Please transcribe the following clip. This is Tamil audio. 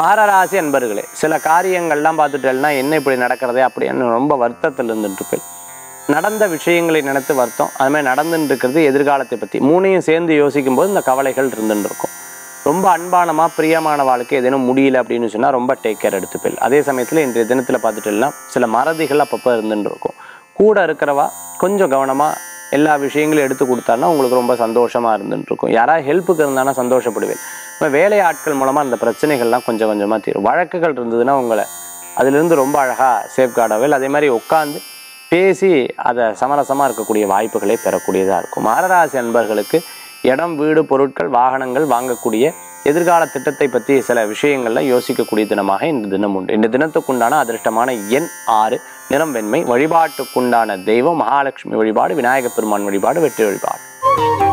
மகர ராசி அன்பர்களே, சில காரியங்கள்லாம் பார்த்துட்டேன்னா என்ன இப்படி நடக்கிறதே அப்படின்னு ரொம்ப வருத்தத்தில் இருந்துட்டு நடந்த விஷயங்களை நினைத்து வருத்தம், அது மாதிரி நடந்துட்டு இருக்கிறது எதிர்காலத்தை பற்றி மூணையும் சேர்ந்து யோசிக்கும் போது இந்த கவலைகள் இருந்துட்டு இருக்கும். ரொம்ப அன்பானமா பிரியமான வாழ்க்கை எதேனும் முடியல அப்படின்னு சொன்னால் ரொம்ப டேக் கேர் எடுத்துப்பேன். அதே சமயத்தில் இன்றைய தினத்தில் பார்த்துட்டேன்னா சில மறதிகள் அப்பப்போ இருந்துட்டு இருக்கும். கூட இருக்கிறவா கொஞ்சம் கவனமாக எல்லா விஷயங்களும் எடுத்து கொடுத்தாருன்னா உங்களுக்கு ரொம்ப சந்தோஷமாக இருந்துட்டு இருக்கும். யாராவது ஹெல்ப்புக்கு இருந்தானா சந்தோஷப்படுவேன். இப்போ வேலை ஆட்கள் மூலமாக அந்த பிரச்சனைகள்லாம் கொஞ்சம் கொஞ்சமாக தீரும். வழக்குகள் இருந்ததுன்னா உங்களை அதிலிருந்து ரொம்ப அழகாக சேஃப்கார்டாகவே அதே மாதிரி உட்காந்து பேசி அதை சமரசமாக இருக்கக்கூடிய வாய்ப்புகளை பெறக்கூடியதாக இருக்கும். மகராசி அன்பர்களுக்கு இடம், வீடு, பொருட்கள், வாகனங்கள் வாங்கக்கூடிய எதிர்கால திட்டத்தை பற்றி சில விஷயங்கள்லாம் யோசிக்கக்கூடிய தினமாக இந்த தினம் உண்டு. இந்த தினத்துக்குண்டான அதிர்ஷ்டமான எண் 6, நிறம் வெண்மை. வழிபாட்டுக்குண்டான தெய்வம் மகாலட்சுமி வழிபாடு, விநாயகப் பெருமான் வழிபாடு, வெற்றி வழிபாடு.